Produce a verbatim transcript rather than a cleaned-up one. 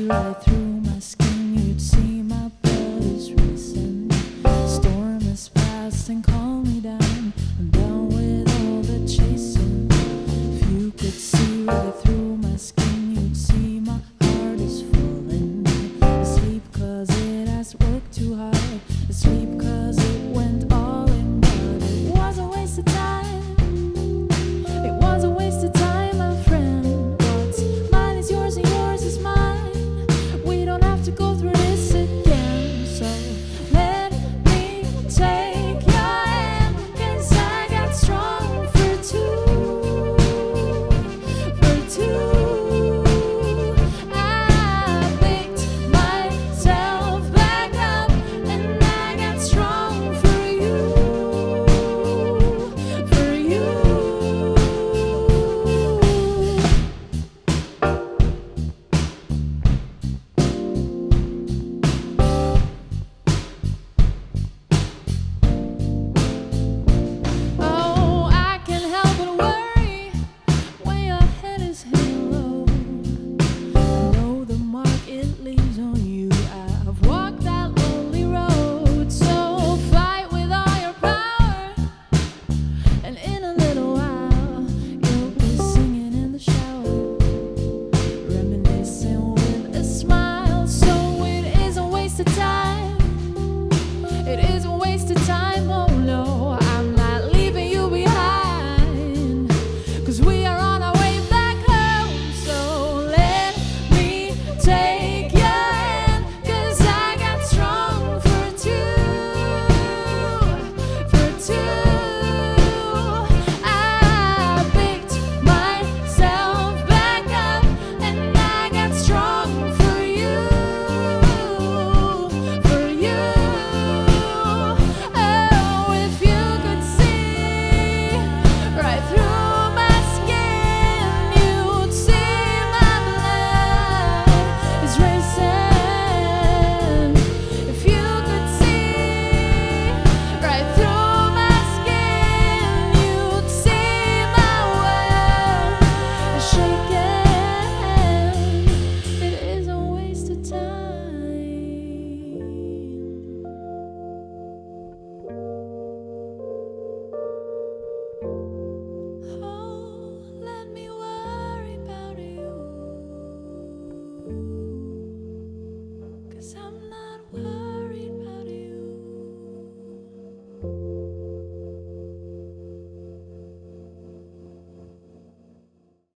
right through my skin, you'd see my blood is racing. Storm is past and calm me down. I'm down with all the chasing. If you could see right through my skin, you'd see my heart is falling asleep 'cause it has worked too hard. Asleep 'cause